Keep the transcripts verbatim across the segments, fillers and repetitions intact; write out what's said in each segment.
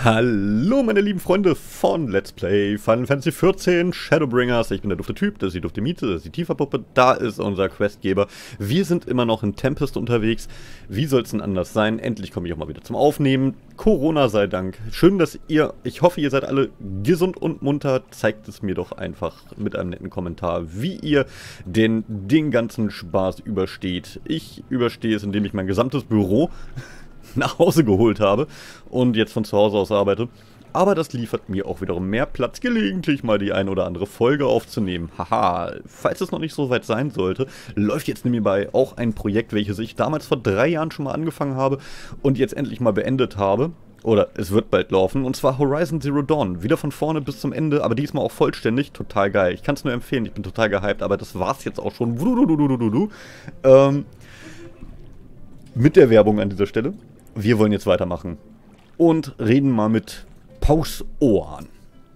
Hallo meine lieben Freunde von Let's Play Final Fantasy vierzehn Shadowbringers. Ich bin der dufte Typ, das ist die dufte Miete, das ist die Tifa-Puppe, da ist unser Questgeber. Wir sind immer noch in Tempest unterwegs. Wie soll es denn anders sein? Endlich komme ich auch mal wieder zum Aufnehmen. Corona sei Dank. Schön, dass ihr, ich hoffe ihr seid alle gesund und munter. Zeigt es mir doch einfach mit einem netten Kommentar, wie ihr den, den ganzen Spaß übersteht. Ich überstehe es, indem ich mein gesamtes Büro nach Hause geholt habe und jetzt von zu Hause aus arbeite. Aber das liefert mir auch wiederum mehr Platz, gelegentlich mal die ein oder andere Folge aufzunehmen. Haha, falls es noch nicht so weit sein sollte, läuft jetzt nebenbei auch ein Projekt, welches ich damals vor drei Jahren schon mal angefangen habe und jetzt endlich mal beendet habe. Oder es wird bald laufen, und zwar Horizon Zero Dawn. Wieder von vorne bis zum Ende, aber diesmal auch vollständig. Total geil. Ich kann es nur empfehlen, ich bin total gehypt, aber das war's jetzt auch schon. Ähm, mit der Werbung an dieser Stelle. Wir wollen jetzt weitermachen und reden mal mit Paus Oan.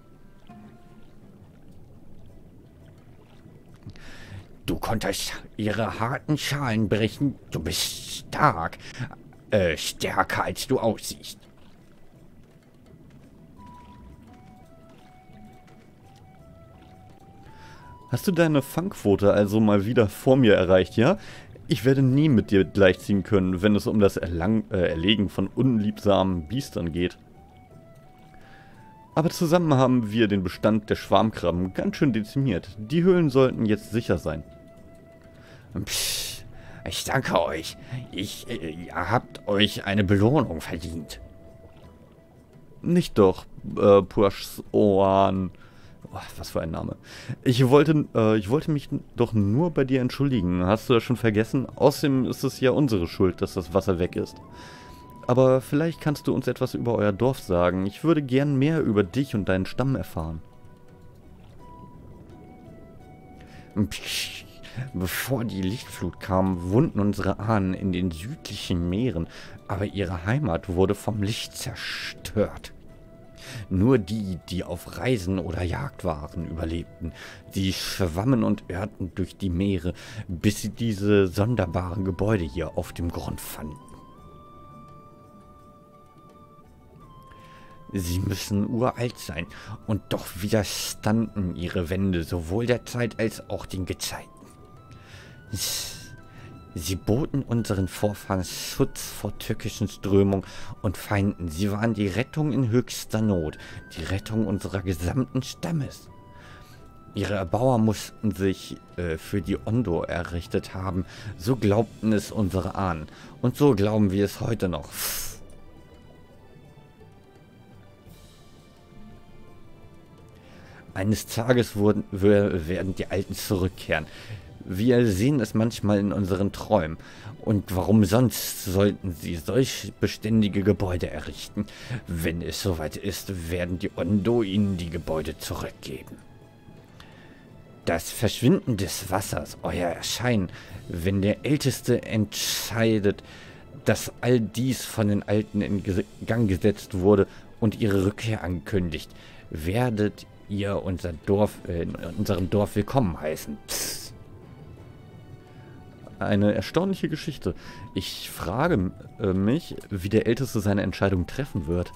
Du konntest ihre harten Schalen brechen. Du bist stark. Äh, stärker als du aussiehst. Hast du deine Fangquote also mal wieder vor mir erreicht, ja? Ich werde nie mit dir gleichziehen können, wenn es um das Erlang äh, Erlegen von unliebsamen Biestern geht. Aber zusammen haben wir den Bestand der Schwarmkrabben ganz schön dezimiert. Die Höhlen sollten jetzt sicher sein. Psst, ich danke euch. Ich, äh, ihr habt euch eine Belohnung verdient. Nicht doch, äh, Paus Oan. Oh, was für ein Name. Ich wollte, äh, ich wollte mich doch nur bei dir entschuldigen. Hast du das schon vergessen? Außerdem ist es ja unsere Schuld, dass das Wasser weg ist. Aber vielleicht kannst du uns etwas über euer Dorf sagen. Ich würde gern mehr über dich und deinen Stamm erfahren. Psst, bevor die Lichtflut kam, wohnten unsere Ahnen in den südlichen Meeren, aber ihre Heimat wurde vom Licht zerstört. Nur die, die auf Reisen oder Jagd waren, überlebten. Sie schwammen und irrten durch die Meere, bis sie diese sonderbaren Gebäude hier auf dem Grund fanden. Sie müssen uralt sein, und doch widerstanden ihre Wände sowohl der Zeit als auch den Gezeiten. Sie boten unseren Vorfahren Schutz vor türkischen Strömungen und Feinden. Sie waren die Rettung in höchster Not, die Rettung unserer gesamten Stammes. Ihre Erbauer mussten sich äh, für die Ondo errichtet haben, so glaubten es unsere Ahnen. Und so glauben wir es heute noch. Eines Tages wurden, werden die Alten zurückkehren. Wir sehen es manchmal in unseren Träumen. Und warum sonst sollten sie solch beständige Gebäude errichten? Wenn es soweit ist, werden die Ondo ihnen die Gebäude zurückgeben. Das Verschwinden des Wassers, euer Erscheinen, wenn der Älteste entscheidet, dass all dies von den Alten in Gang gesetzt wurde und ihre Rückkehr ankündigt, werdet ihr unser Dorf, äh, in unserem Dorf willkommen heißen. Psst. Eine erstaunliche Geschichte. Ich frage äh, mich, wie der Älteste seine Entscheidung treffen wird.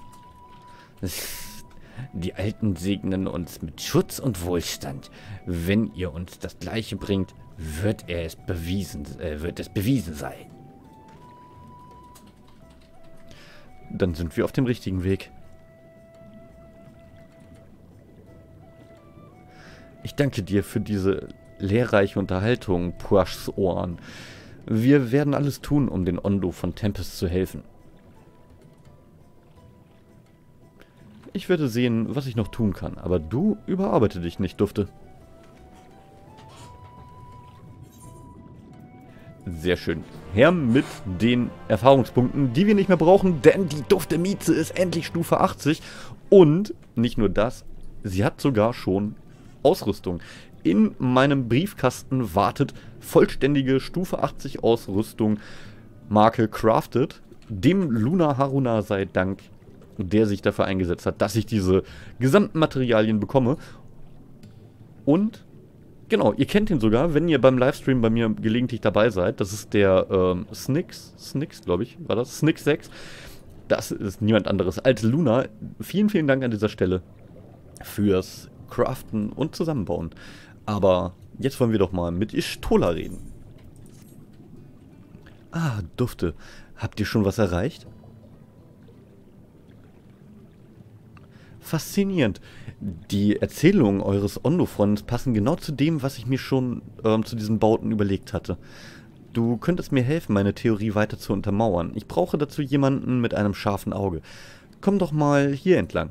Die Alten segnen uns mit Schutz und Wohlstand. Wenn ihr uns das Gleiche bringt, wird er es bewiesen, äh, wird es bewiesen sein. Dann sind wir auf dem richtigen Weg. Ich danke dir für diese lehrreiche Unterhaltung, Paus Oan. Wir werden alles tun, um den Ondo von Tempest zu helfen. Ich werde sehen, was ich noch tun kann, aber du überarbeite dich nicht, Dufte. Sehr schön. Her mit den Erfahrungspunkten, die wir nicht mehr brauchen, denn die dufte Mieze ist endlich Stufe achtzig. Und nicht nur das, sie hat sogar schon Ausrüstung. In meinem Briefkasten wartet vollständige Stufe achtzig Ausrüstung, Marke Crafted. Dem Luna Haruna sei Dank, der sich dafür eingesetzt hat, dass ich diese gesamten Materialien bekomme. Und, genau, ihr kennt ihn sogar, wenn ihr beim Livestream bei mir gelegentlich dabei seid. Das ist der ähm, Snyx, Snyx glaube ich, war das? Snyx sechs. das ist niemand anderes als Luna. Vielen, vielen Dank an dieser Stelle fürs Craften und Zusammenbauen. Aber jetzt wollen wir doch mal mit Y'shtola reden. Ah, Dufte. Habt ihr schon was erreicht? Faszinierend. Die Erzählungen eures Ondo-Freundes passen genau zu dem, was ich mir schon ähm, zu diesen Bauten überlegt hatte. Du könntest mir helfen, meine Theorie weiter zu untermauern. Ich brauche dazu jemanden mit einem scharfen Auge. Komm doch mal hier entlang.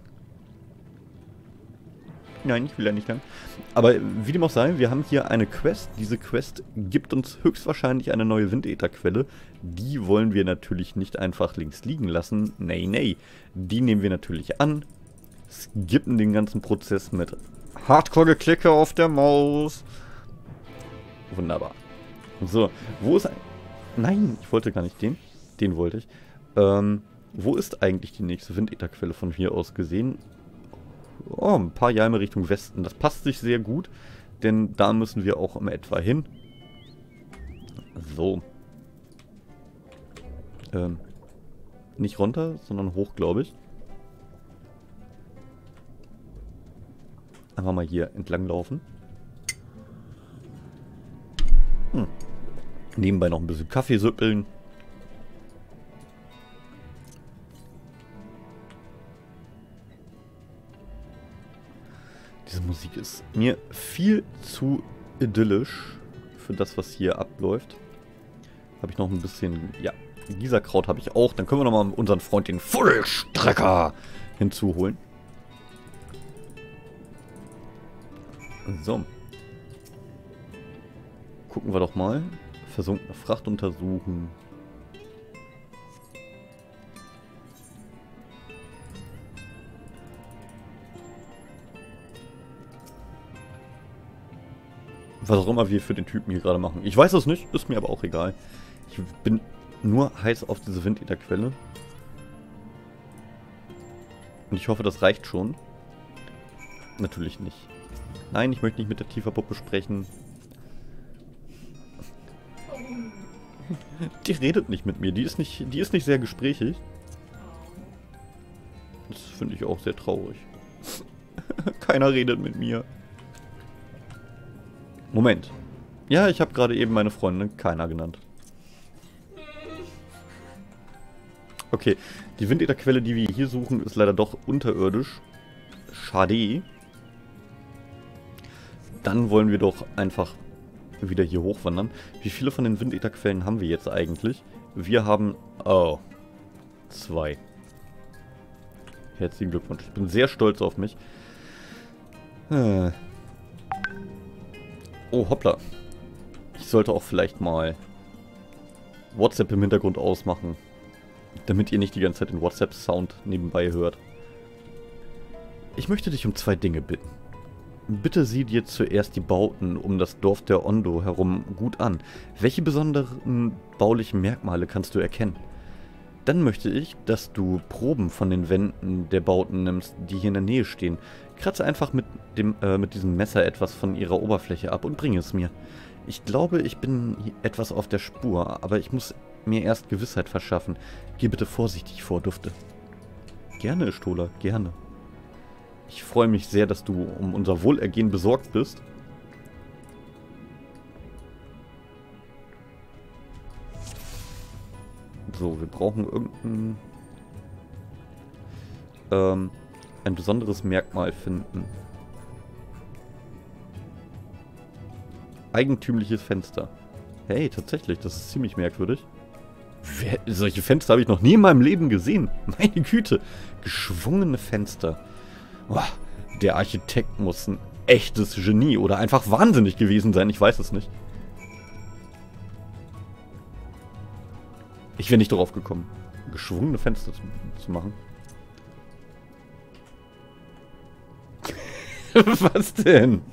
Nein, ich will ja nicht lang. Aber wie dem auch sei, wir haben hier eine Quest. Diese Quest gibt uns höchstwahrscheinlich eine neue Windätherquelle. Die wollen wir natürlich nicht einfach links liegen lassen. Nee, nee. Die nehmen wir natürlich an. Skippen den ganzen Prozess mit Hardcore-Geklicke auf der Maus. Wunderbar. So, wo ist ein... Nein, ich wollte gar nicht den. Den wollte ich. Ähm, wo ist eigentlich die nächste Windätherquelle von hier aus gesehen? Oh, ein paar Jalme Richtung Westen. Das passt sich sehr gut, denn da müssen wir auch immer etwa hin. So. Ähm, nicht runter, sondern hoch, glaube ich. Einfach mal hier entlang laufen. Hm. Nebenbei noch ein bisschen Kaffee süppeln. Diese Musik ist mir viel zu idyllisch für das, was hier abläuft. Habe ich noch ein bisschen, ja, Gießerkraut habe ich auch. Dann können wir nochmal unseren Freund, den Vollstrecker, hinzuholen. So. Gucken wir doch mal. Versunkene Fracht untersuchen. Was auch immer wir für den Typen hier gerade machen. Ich weiß es nicht, ist mir aber auch egal. Ich bin nur heiß auf diese Windätherquelle. Und ich hoffe, das reicht schon. Natürlich nicht. Nein, ich möchte nicht mit der Tifa-Puppe sprechen. Die redet nicht mit mir. Die ist nicht, die ist nicht sehr gesprächig. Das finde ich auch sehr traurig. Keiner redet mit mir. Moment. Ja, ich habe gerade eben meine Freundin Keiner genannt. Okay, die Windätherquelle, die wir hier suchen, ist leider doch unterirdisch. Schade. Dann wollen wir doch einfach wieder hier hochwandern. Wie viele von den Windätherquellen haben wir jetzt eigentlich? Wir haben... Oh. Zwei. Herzlichen Glückwunsch. Ich bin sehr stolz auf mich. Äh. Oh, hoppla. Ich sollte auch vielleicht mal WhatsApp im Hintergrund ausmachen. Damit ihr nicht die ganze Zeit den WhatsApp-Sound nebenbei hört. Ich möchte dich um zwei Dinge bitten. Bitte sieh dir zuerst die Bauten um das Dorf der Ondo herum gut an. Welche besonderen baulichen Merkmale kannst du erkennen? Dann möchte ich, dass du Proben von den Wänden der Bauten nimmst, die hier in der Nähe stehen. Kratze einfach mit, dem, äh, mit diesem Messer etwas von ihrer Oberfläche ab und bringe es mir. Ich glaube, ich bin etwas auf der Spur, aber ich muss mir erst Gewissheit verschaffen. Geh bitte vorsichtig vor, Dufte. Gerne, Y'shtola, gerne. Ich freue mich sehr, dass du um unser Wohlergehen besorgt bist. So, wir brauchen irgendein ähm, ein besonderes Merkmal finden. Eigentümliches Fenster. Hey, tatsächlich, das ist ziemlich merkwürdig. Wer, solche Fenster habe ich noch nie in meinem Leben gesehen. Meine Güte. Geschwungene Fenster. Oh, der Architekt muss ein echtes Genie oder einfach wahnsinnig gewesen sein. Ich weiß es nicht. Ich wäre nicht darauf gekommen, geschwungene Fenster zu, zu machen. Was denn?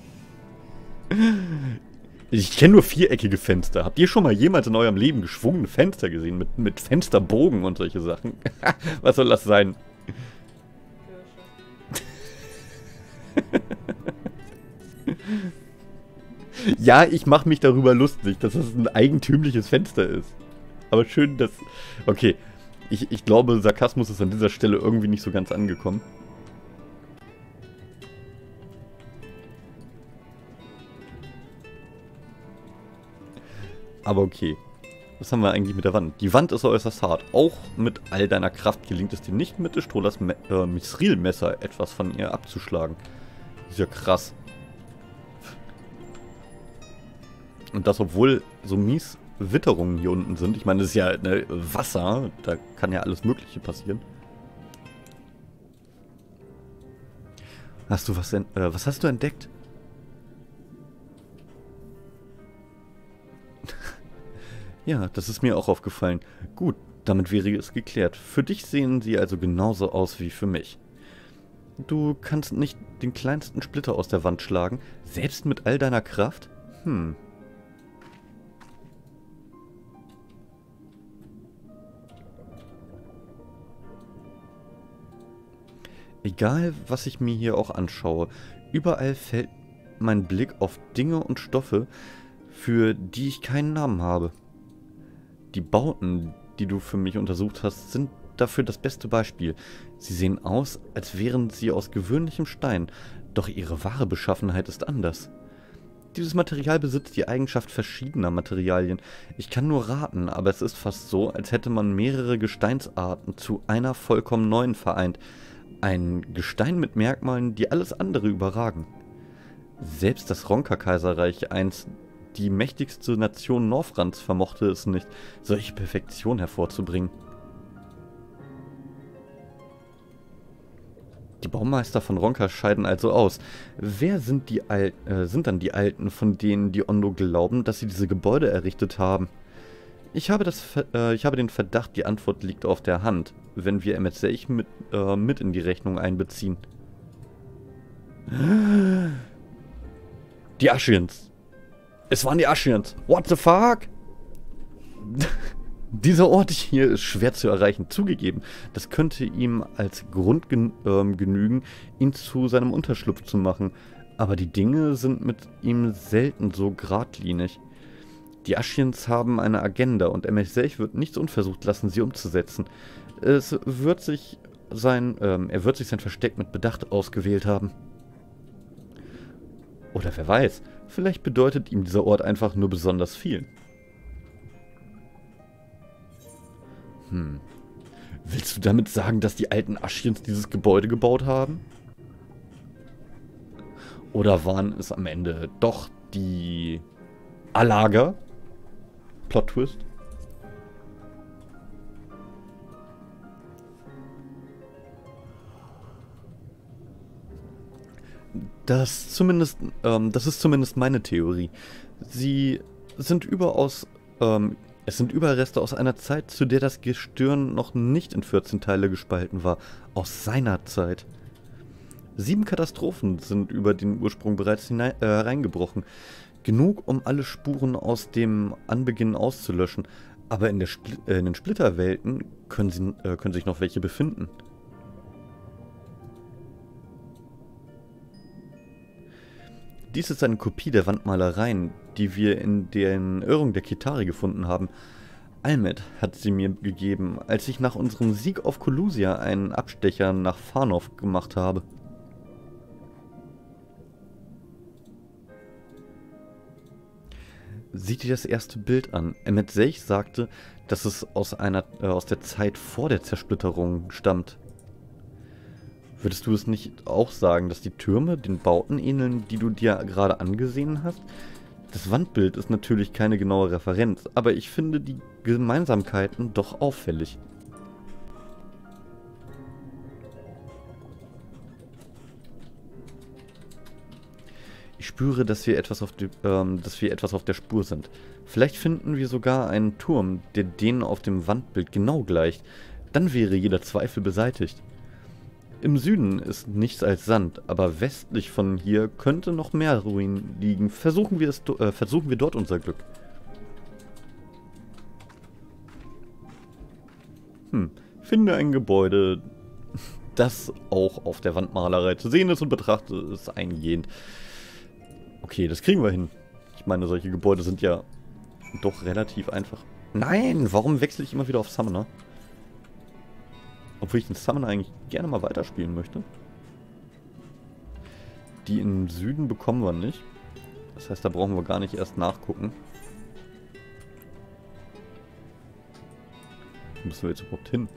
Ich kenne nur viereckige Fenster. Habt ihr schon mal jemals in eurem Leben geschwungene Fenster gesehen? Mit, mit Fensterbogen und solche Sachen? Was soll das sein? Ja, ich mache mich darüber lustig, dass es ein eigentümliches Fenster ist. Aber schön, dass... Okay, Ich, ich glaube, Sarkasmus ist an dieser Stelle irgendwie nicht so ganz angekommen. Aber okay. Was haben wir eigentlich mit der Wand? Die Wand ist äußerst hart. Auch mit all deiner Kraft gelingt es dir nicht, mit Strolas Me äh, Mithrilmesser etwas von ihr abzuschlagen. Ist ja krass. Und das, obwohl so mies Witterungen hier unten sind. Ich meine, das ist ja ne, Wasser. Da kann ja alles Mögliche passieren. Hast du was, äh, was hast du entdeckt? Ja, das ist mir auch aufgefallen. Gut, damit wäre es geklärt. Für dich sehen sie also genauso aus wie für mich. Du kannst nicht den kleinsten Splitter aus der Wand schlagen, selbst mit all deiner Kraft? Hm. Egal, was ich mir hier auch anschaue, überall fällt mein Blick auf Dinge und Stoffe, für die ich keinen Namen habe. Die Bauten, die du für mich untersucht hast, sind dafür das beste Beispiel. Sie sehen aus, als wären sie aus gewöhnlichem Stein, doch ihre wahre Beschaffenheit ist anders. Dieses Material besitzt die Eigenschaft verschiedener Materialien. Ich kann nur raten, aber es ist fast so, als hätte man mehrere Gesteinsarten zu einer vollkommen neuen vereint. Ein Gestein mit Merkmalen, die alles andere überragen. Selbst das Ronka-Kaiserreich, einst die mächtigste Nation Northrands, vermochte es nicht, solche Perfektion hervorzubringen. Die Baumeister von Ronka scheiden also aus. Wer sind, die Al äh, sind dann die Alten, von denen die Ondo glauben, dass sie diese Gebäude errichtet haben? Ich habe, das, äh, ich habe den Verdacht, die Antwort liegt auf der Hand, wenn wir Emmet Seich mit, äh, mit in die Rechnung einbeziehen. Die Ashians. Es waren die Ashians. What the fuck? Dieser Ort hier ist schwer zu erreichen. Zugegeben, das könnte ihm als Grund gen ähm, genügen, ihn zu seinem Unterschlupf zu machen. Aber die Dinge sind mit ihm selten so geradlinig. Die Ashians haben eine Agenda und Emmet Seich wird nichts unversucht lassen, sie umzusetzen. Es wird sich sein, ähm, er wird sich sein Versteck mit Bedacht ausgewählt haben. Oder wer weiß, vielleicht bedeutet ihm dieser Ort einfach nur besonders viel. Hm. Willst du damit sagen, dass die alten Ashians dieses Gebäude gebaut haben? Oder waren es am Ende doch die Alaga? Plot Twist. Das zumindest, ähm, das ist zumindest meine Theorie. Sie sind überaus, ähm, es sind Überreste aus einer Zeit, zu der das Gestirn noch nicht in vierzehn Teile gespalten war. Aus seiner Zeit. Sieben Katastrophen sind über den Ursprung bereits hinein, äh, reingebrochen. Genug, um alle Spuren aus dem Anbeginn auszulöschen. Aber in, der Spl äh, in den Splitterwelten können, sie, äh, können sich noch welche befinden. Dies ist eine Kopie der Wandmalereien, die wir in den Irrungen der Kitari gefunden haben. Almed hat sie mir gegeben, als ich nach unserem Sieg auf Colusia einen Abstecher nach Farnov gemacht habe. Sieh dir das erste Bild an. Emmet Seich sagte, dass es aus, einer, äh, aus der Zeit vor der Zersplitterung stammt. Würdest du es nicht auch sagen, dass die Türme den Bauten ähneln, die du dir gerade angesehen hast? Das Wandbild ist natürlich keine genaue Referenz, aber ich finde die Gemeinsamkeiten doch auffällig. Ich spüre, dass wir etwas auf die, ähm, dass wir etwas auf der Spur sind. Vielleicht finden wir sogar einen Turm, der denen auf dem Wandbild genau gleicht. Dann wäre jeder Zweifel beseitigt. Im Süden ist nichts als Sand, aber westlich von hier könnte noch mehr Ruinen liegen. Versuchen wir, es, äh, versuchen wir dort unser Glück. Hm, finde ein Gebäude, das auch auf der Wandmalerei zu sehen ist und betrachte es eingehend. Okay, das kriegen wir hin. Ich meine, solche Gebäude sind ja doch relativ einfach. Nein, warum wechsle ich immer wieder auf Summoner? Obwohl ich den Summon eigentlich gerne mal weiterspielen möchte. Die im Süden bekommen wir nicht. Das heißt, da brauchen wir gar nicht erst nachgucken. Wo müssen wir jetzt überhaupt hin?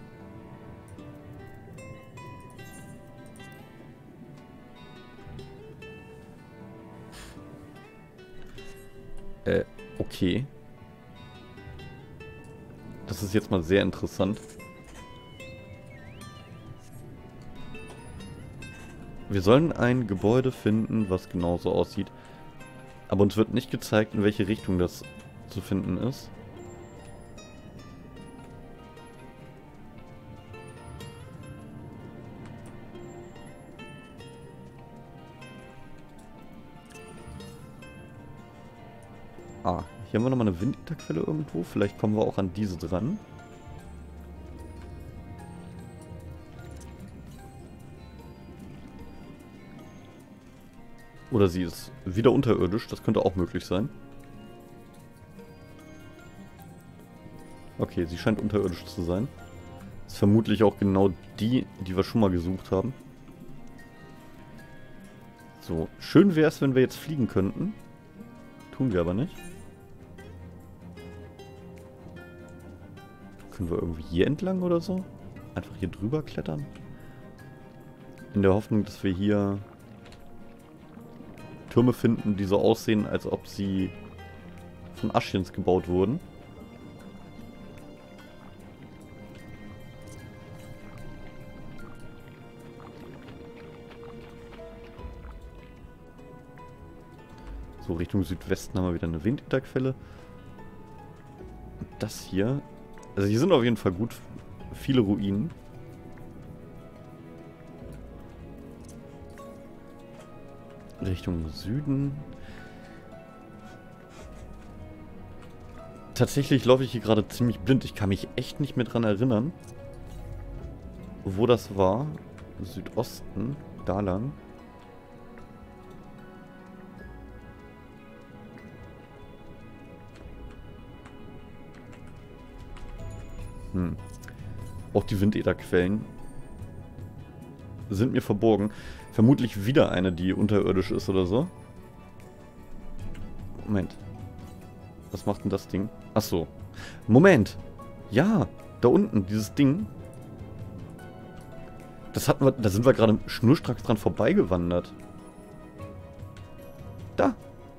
Äh, okay. Das ist jetzt mal sehr interessant. Wir sollen ein Gebäude finden, was genauso aussieht. Aber uns wird nicht gezeigt, in welche Richtung das zu finden ist. Ah, hier haben wir nochmal eine Winterquelle irgendwo. Vielleicht kommen wir auch an diese dran. Oder sie ist wieder unterirdisch. Das könnte auch möglich sein. Okay, sie scheint unterirdisch zu sein. Das ist vermutlich auch genau die, die wir schon mal gesucht haben. So, schön wäre es, wenn wir jetzt fliegen könnten. Tun wir aber nicht. Können wir irgendwie hier entlang oder so? Einfach hier drüber klettern? In der Hoffnung, dass wir hier Türme finden, die so aussehen, als ob sie von Aschjens gebaut wurden. So, Richtung Südwesten haben wir wieder eine Winterquelle. Und das hier... Also hier sind auf jeden Fall gut viele Ruinen. Richtung Süden. Tatsächlich laufe ich hier gerade ziemlich blind. Ich kann mich echt nicht mehr dran erinnern, wo das war. Südosten, da lang. Hm. Auch die Windederquellen sind mir verborgen. Vermutlich wieder eine, die unterirdisch ist oder so. Moment. Was macht denn das Ding? Achso. Moment. Ja, da unten, dieses Ding. Das hatten wir, da sind wir gerade schnurstracks dran vorbeigewandert. Da.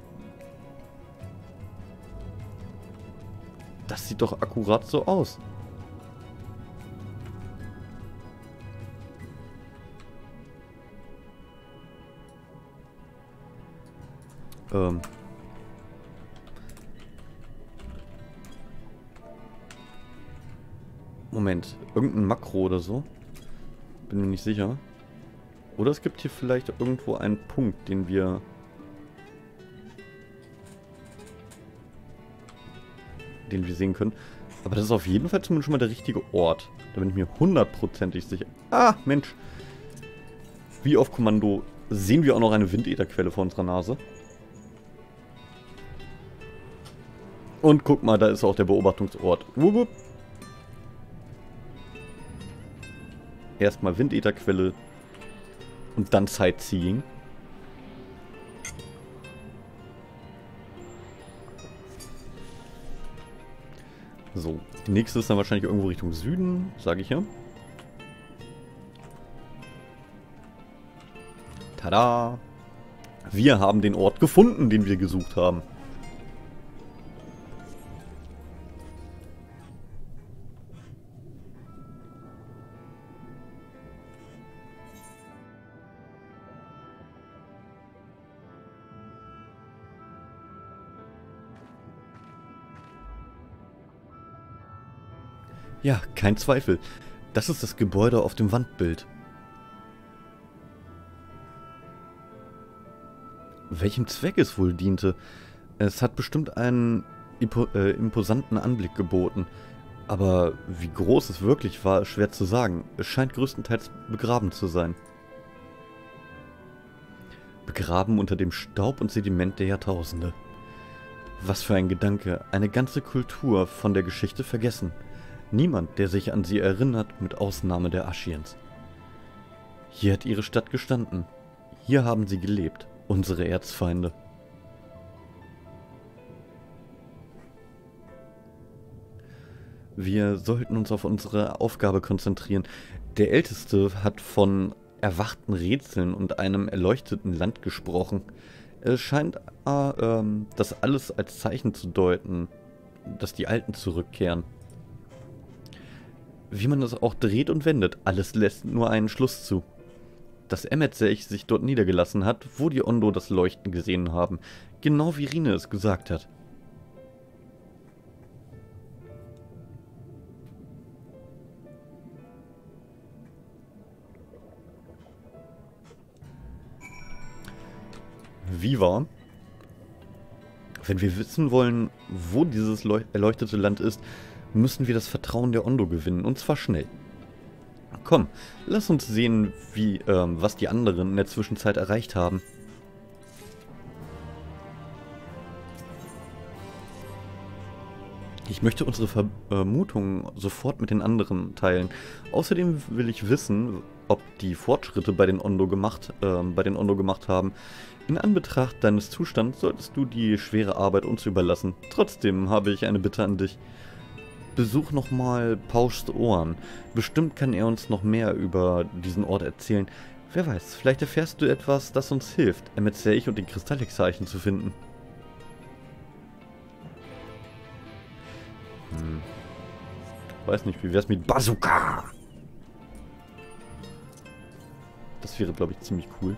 Das sieht doch akkurat so aus. Ähm. Moment, irgendein Makro oder so? Bin mir nicht sicher. Oder es gibt hier vielleicht irgendwo einen Punkt, den wir... den wir sehen können. Aber das ist auf jeden Fall zumindest schon mal der richtige Ort. Da bin ich mir hundertprozentig sicher. Ah, Mensch. Wie auf Kommando sehen wir auch noch eine Windederquelle vor unserer Nase. Und guck mal, da ist auch der Beobachtungsort. Wupp, wupp. Erstmal Windederquelle und dann Sightseeing. So, die nächste ist dann wahrscheinlich irgendwo Richtung Süden, sage ich ja. Tada! Wir haben den Ort gefunden, den wir gesucht haben. Ja, kein Zweifel. Das ist das Gebäude auf dem Wandbild. Welchem Zweck es wohl diente? Es hat bestimmt einen impo äh, imposanten Anblick geboten. Aber wie groß es wirklich war, ist schwer zu sagen. Es scheint größtenteils begraben zu sein. Begraben unter dem Staub und Sediment der Jahrtausende. Was für ein Gedanke, eine ganze Kultur von der Geschichte vergessen. Niemand, der sich an sie erinnert, mit Ausnahme der Ashiens. Hier hat ihre Stadt gestanden. Hier haben sie gelebt, unsere Erzfeinde. Wir sollten uns auf unsere Aufgabe konzentrieren. Der Älteste hat von erwachten Rätseln und einem erleuchteten Land gesprochen. Es scheint äh, ähm, das alles als Zeichen zu deuten, dass die Alten zurückkehren. Wie man es auch dreht und wendet, alles lässt nur einen Schluss zu. Dass Emet-Selch sich dort niedergelassen hat, wo die Ondo das Leuchten gesehen haben, genau wie Rine es gesagt hat. Viva. Wenn wir wissen wollen, wo dieses erleuchtete Land ist, müssen wir das Vertrauen der Ondo gewinnen, und zwar schnell. Komm, lass uns sehen, wie, ähm, was die anderen in der Zwischenzeit erreicht haben. Ich möchte unsere Vermutungen sofort mit den anderen teilen. Außerdem will ich wissen, ob die Fortschritte bei den Ondo gemacht, äh, bei den Ondo gemacht haben. In Anbetracht deines Zustands solltest du die schwere Arbeit uns überlassen. Trotzdem habe ich eine Bitte an dich. Besuch nochmal Pauschs Ohren. Bestimmt kann er uns noch mehr über diesen Ort erzählen. Wer weiß, vielleicht erfährst du etwas, das uns hilft, Emet-Selch und den Kristallexarchen zu finden. Hm. Weiß nicht, wie wär's mit Bazooka? Das wäre, glaube ich, ziemlich cool.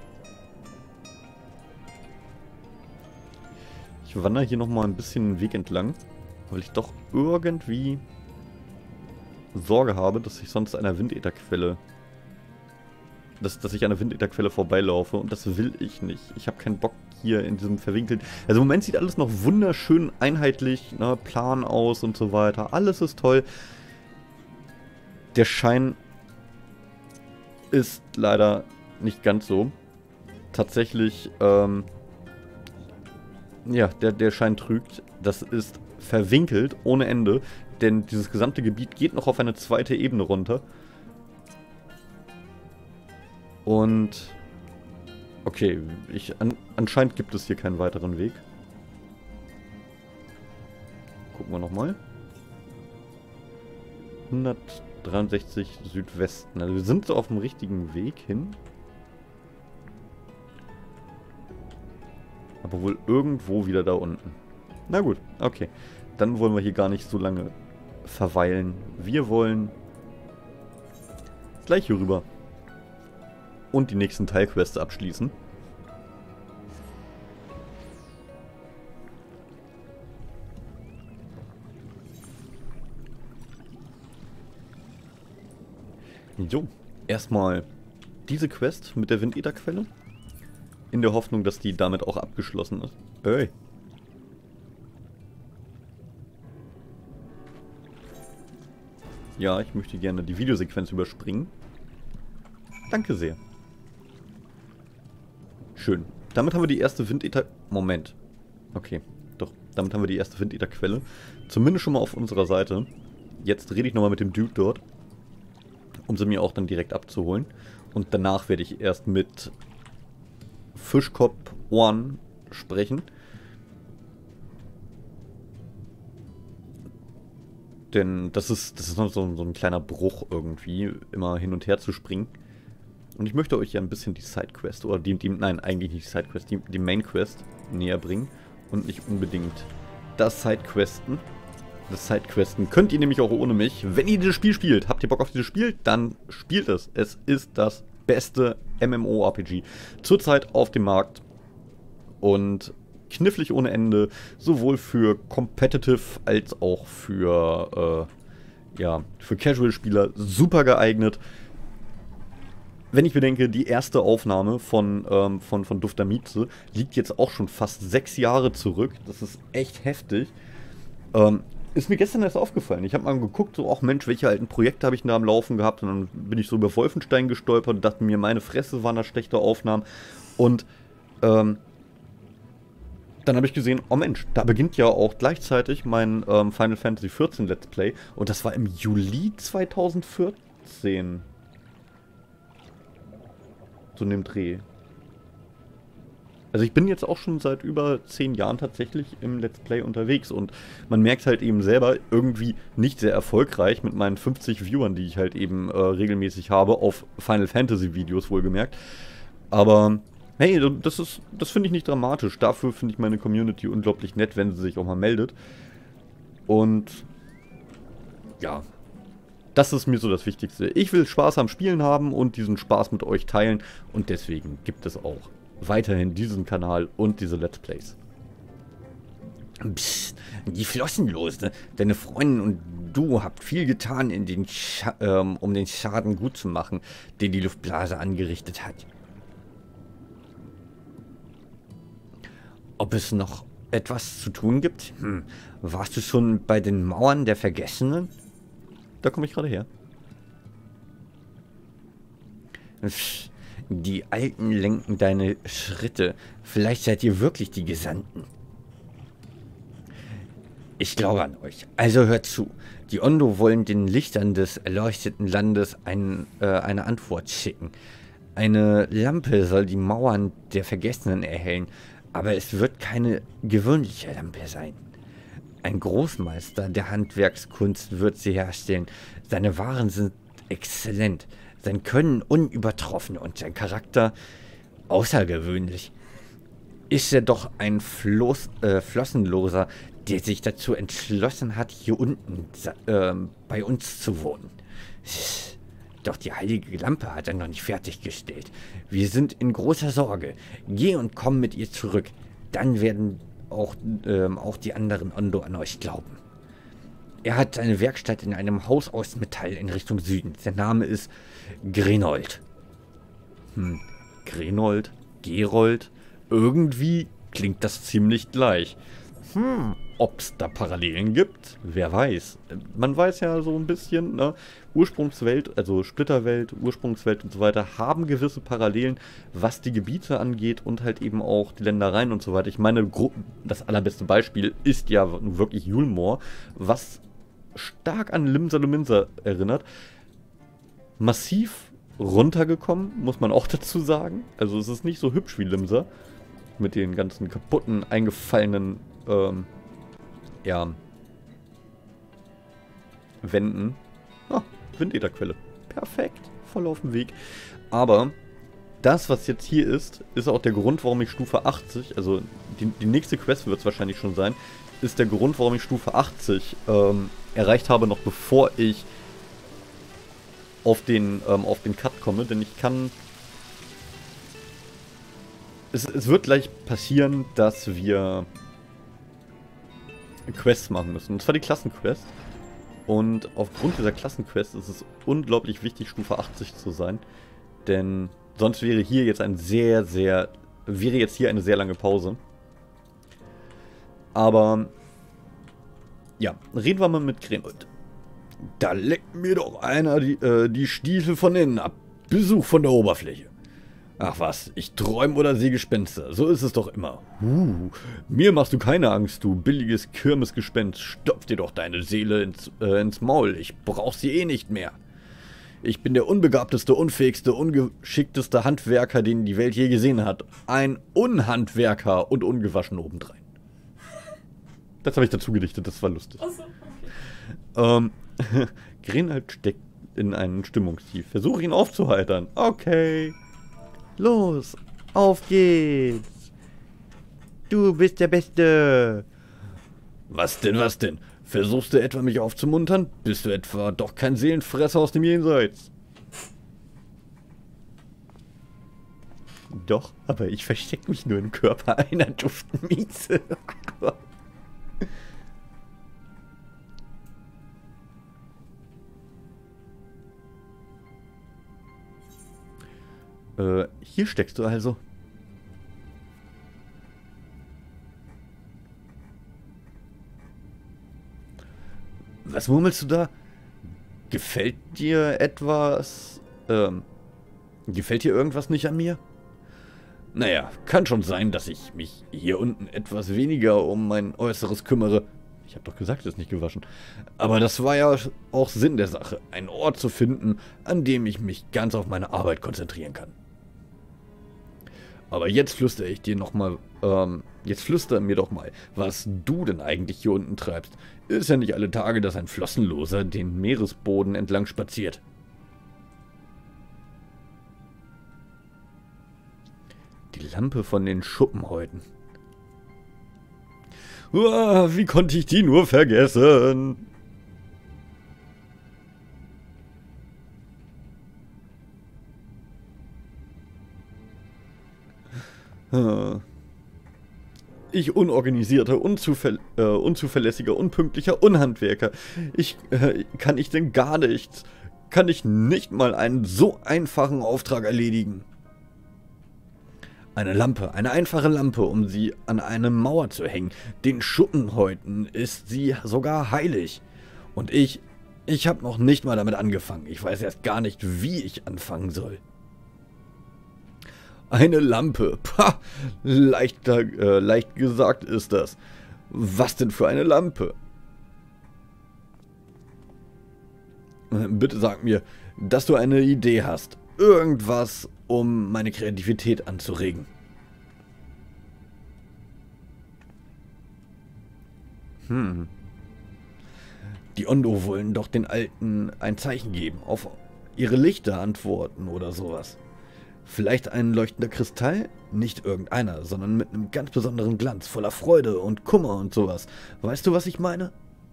Ich wandere hier nochmal ein bisschen den Weg entlang, weil ich doch irgendwie Sorge habe, dass ich sonst an einer Windätherquelle, dass, dass ich an einer Windätherquelle vorbeilaufe, und das will ich nicht. Ich habe keinen Bock hier in diesem verwinkelten... Also im Moment sieht alles noch wunderschön einheitlich, ne, plan aus und so weiter. Alles ist toll. Der Schein ist leider nicht ganz so. Tatsächlich, ähm... ja, der, der Schein trügt. Das ist verwinkelt ohne Ende, denn dieses gesamte Gebiet geht noch auf eine zweite Ebene runter. Und okay, ich, an, anscheinend gibt es hier keinen weiteren Weg. Gucken wir nochmal. hundertdreiundsechzig Südwesten. Also wir sind so auf dem richtigen Weg hin. Aber wohl irgendwo wieder da unten. Na gut, okay. Dann wollen wir hier gar nicht so lange verweilen. Wir wollen gleich hier rüber und die nächsten Teilquests abschließen. Jo, erstmal diese Quest mit der Windätherquelle. In der Hoffnung, dass die damit auch abgeschlossen ist. Ey. Ja, ich möchte gerne die Videosequenz überspringen. Danke sehr. Schön. Damit haben wir die erste Windäther... Moment. Okay, doch. Damit haben wir die erste Windätherquelle. Zumindest schon mal auf unserer Seite. Jetzt rede ich nochmal mit dem Dude dort, um sie mir auch dann direkt abzuholen. Und danach werde ich erst mit Fischkopf-Ohren sprechen. Denn das ist, das ist noch so, so ein kleiner Bruch irgendwie, immer hin und her zu springen. Und ich möchte euch ja ein bisschen die Sidequest, oder die, die nein, eigentlich nicht die Sidequest, die, die Mainquest näher bringen. Und nicht unbedingt das Sidequesten. Das Sidequesten könnt ihr nämlich auch ohne mich, wenn ihr dieses Spiel spielt. Habt ihr Bock auf dieses Spiel? Dann spielt es. Es ist das beste MMORPG zurzeit auf dem Markt. Und knifflig ohne Ende, sowohl für Competitive als auch für, äh, ja, für Casual-Spieler super geeignet. Wenn ich bedenke, die erste Aufnahme von, ähm, von, von Dufter-Mieze liegt jetzt auch schon fast sechs Jahre zurück. Das ist echt heftig. Ähm, ist mir gestern erst aufgefallen. Ich habe mal geguckt, so, ach Mensch, welche alten Projekte habe ich denn da am Laufen gehabt? Und dann bin ich so über Wolfenstein gestolpert und dachte mir, meine Fresse, waren das schlechte Aufnahmen. Und, ähm, dann habe ich gesehen, oh Mensch, da beginnt ja auch gleichzeitig mein ähm, Final Fantasy vierzehn Let's Play. Und das war im Juli zweitausendvierzehn. So in dem Dreh. Also ich bin jetzt auch schon seit über zehn Jahren tatsächlich im Let's Play unterwegs. Und man merkt halt eben selber, irgendwie nicht sehr erfolgreich mit meinen fünfzig Viewern, die ich halt eben äh, regelmäßig habe, auf Final Fantasy Videos wohlgemerkt. Aber hey, das ist, das finde ich nicht dramatisch. Dafür finde ich meine Community unglaublich nett, wenn sie sich auch mal meldet. Und ja, das ist mir so das Wichtigste. Ich will Spaß am Spielen haben und diesen Spaß mit euch teilen. Und deswegen gibt es auch weiterhin diesen Kanal und diese Let's Plays. Psst, die Flossenlose. Deine Freundin und du habt viel getan, in den Scha ähm, um den Schaden gut zu machen, den die Luftblase angerichtet hat. Ob es noch etwas zu tun gibt? Hm. Warst du schon bei den Mauern der Vergessenen? Da komme ich gerade her. Pff, die Alten lenken deine Schritte. Vielleicht seid ihr wirklich die Gesandten. Ich glaube an euch. Also hört zu. Die Ondo wollen den Lichtern des erleuchteten Landes ein, äh, eine Antwort schicken. Eine Lampe soll die Mauern der Vergessenen erhellen. Aber es wird keine gewöhnliche Lampe sein. Ein Großmeister der Handwerkskunst wird sie herstellen. Seine Waren sind exzellent, sein Können unübertroffen und sein Charakter außergewöhnlich. Ist er doch ein Floß, äh, Flossenloser, der sich dazu entschlossen hat, hier unten äh, bei uns zu wohnen. Doch die heilige Lampe hat er noch nicht fertiggestellt. Wir sind in großer Sorge. Geh und komm mit ihr zurück. Dann werden auch, ähm, auch die anderen Ondo an euch glauben. Er hat seine Werkstatt in einem Haus aus Metall in Richtung Süden. Der Name ist Grenold. Hm, Grenold? Gerold? Irgendwie klingt das ziemlich gleich. Hm, ob es da Parallelen gibt? Wer weiß. Man weiß ja so ein bisschen, ne? Ursprungswelt, also Splitterwelt, Ursprungswelt und so weiter, haben gewisse Parallelen, was die Gebiete angeht und halt eben auch die Ländereien und so weiter. Ich meine, das allerbeste Beispiel ist ja wirklich Yulmore, was stark an Limsa Lominsa erinnert. Massiv runtergekommen, muss man auch dazu sagen. Also es ist nicht so hübsch wie Limsa, mit den ganzen kaputten, eingefallenen ähm, ja, Wänden. Ah, Windederquelle. Perfekt. Voll auf dem Weg. Aber das, was jetzt hier ist, ist auch der Grund, warum ich Stufe achtzig, also die, die nächste Quest wird es wahrscheinlich schon sein, ist der Grund, warum ich Stufe achtzig ähm, erreicht habe, noch bevor ich auf den, ähm, auf den Cut komme. Denn ich kann... Es, es wird gleich passieren, dass wir Quests machen müssen. Und zwar die Klassenquest. Und aufgrund dieser Klassenquest ist es unglaublich wichtig, Stufe achtzig zu sein. Denn sonst wäre hier jetzt ein sehr, sehr... wäre jetzt hier eine sehr lange Pause. Aber... ja, reden wir mal mit Grenold. Da leckt mir doch einer die, äh, die Stiefel von innen ab. Besuch von der Oberfläche. Ach was, ich träume oder sehe Gespenster. So ist es doch immer. Uh, mir machst du keine Angst, du billiges Kirmesgespenst. Stopf dir doch deine Seele ins, äh, ins Maul. Ich brauch sie eh nicht mehr. Ich bin der unbegabteste, unfähigste, ungeschickteste Handwerker, den die Welt je gesehen hat. Ein Unhandwerker und ungewaschen obendrein. Das habe ich dazu gedichtet, das war lustig. Ach so, okay. Ähm, Grenold steckt in einen Stimmungstief. Versuche ihn aufzuheitern. Okay. Los, auf geht's. Du bist der Beste. Was denn, was denn? Versuchst du etwa mich aufzumuntern? Bist du etwa doch kein Seelenfresser aus dem Jenseits? Doch, aber ich verstecke mich nur im Körper einer duften Mieze. Äh, hier steckst du also. Was murmelst du da? Gefällt dir etwas, ähm, gefällt dir irgendwas nicht an mir? Naja, kann schon sein, dass ich mich hier unten etwas weniger um mein Äußeres kümmere. Ich habe doch gesagt, es ist nicht gewaschen. Aber das war ja auch Sinn der Sache, einen Ort zu finden, an dem ich mich ganz auf meine Arbeit konzentrieren kann. Aber jetzt flüstere ich dir noch mal, ähm, jetzt flüster mir doch mal, was du denn eigentlich hier unten treibst. Ist ja nicht alle Tage, dass ein Flossenloser den Meeresboden entlang spaziert. Die Lampe von den Schuppenhäuten. Uah, wie konnte ich die nur vergessen? Ich unorganisierter, unzuver äh, unzuverlässiger, unpünktlicher Unhandwerker. Ich, äh, kann ich denn gar nichts? Kann ich nicht mal einen so einfachen Auftrag erledigen? Eine Lampe, eine einfache Lampe, um sie an eine Mauer zu hängen. Den Schuppenhäuten ist sie sogar heilig. Und ich, ich habe noch nicht mal damit angefangen. Ich weiß erst gar nicht, wie ich anfangen soll. Eine Lampe, pah, leichter, äh, leicht gesagt ist das. Was denn für eine Lampe? Bitte sag mir, dass du eine Idee hast. Irgendwas, um meine Kreativität anzuregen. Hm. Die Ondo wollen doch den Alten ein Zeichen geben, auf ihre Lichter antworten oder sowas. Vielleicht ein leuchtender Kristall? Nicht irgendeiner, sondern mit einem ganz besonderen Glanz, voller Freude und Kummer und sowas. Weißt du, was ich meine?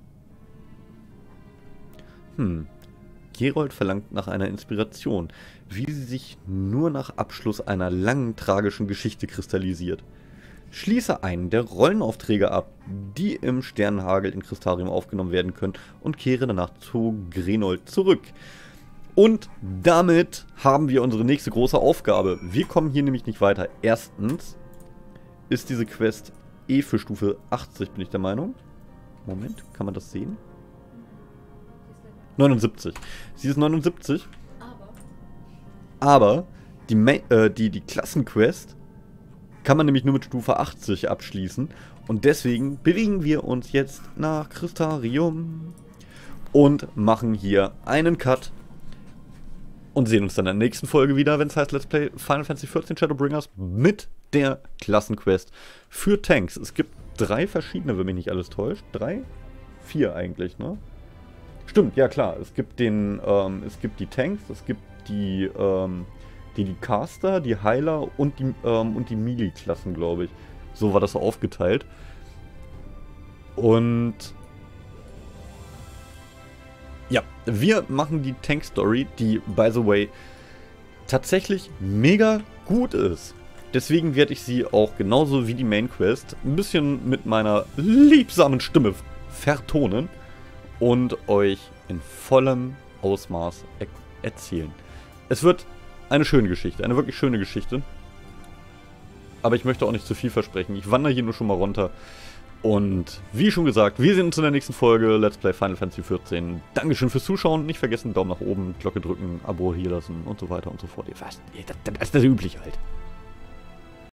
Hm. Gerold verlangt nach einer Inspiration, wie sie sich nur nach Abschluss einer langen, tragischen Geschichte kristallisiert. Schließe einen der Rollenaufträge ab, die im Sternenhagel in Crystarium aufgenommen werden können, und kehre danach zu Grenold zurück. Und damit haben wir unsere nächste große Aufgabe. Wir kommen hier nämlich nicht weiter. Erstens ist diese Quest eh für Stufe achtzig, bin ich der Meinung. Moment, kann man das sehen? neunundsiebzig. Sie ist neunundsiebzig. Aber, aber die, äh, die, die Klassenquest kann man nämlich nur mit Stufe achtzig abschließen. Und deswegen bewegen wir uns jetzt nach Crystarium und machen hier einen Cut. Und sehen uns dann in der nächsten Folge wieder, wenn es heißt Let's Play Final Fantasy vierzehn Shadowbringers mit der Klassenquest für Tanks. Es gibt drei verschiedene, wenn mich nicht alles täuscht. Drei? Vier eigentlich, ne? Stimmt, ja klar. Es gibt den, ähm, es gibt die Tanks, es gibt die, ähm, die, die Caster, die Heiler und die, ähm, und die Melee-Klassen, glaube ich. So war das so aufgeteilt. Und ja, wir machen die Tank-Story, die, by the way, tatsächlich mega gut ist. Deswegen werde ich sie auch genauso wie die Main-Quest ein bisschen mit meiner liebsamen Stimme vertonen und euch in vollem Ausmaß er erzählen. Es wird eine schöne Geschichte, eine wirklich schöne Geschichte. Aber ich möchte auch nicht zu viel versprechen. Ich wandere hier nur schon mal runter. Und wie schon gesagt, wir sehen uns in der nächsten Folge Let's Play Final Fantasy vierzehn. Dankeschön fürs Zuschauen. Nicht vergessen, Daumen nach oben, Glocke drücken, Abo hier lassen und so weiter und so fort. Ihr wisst, das ist das Übliche halt.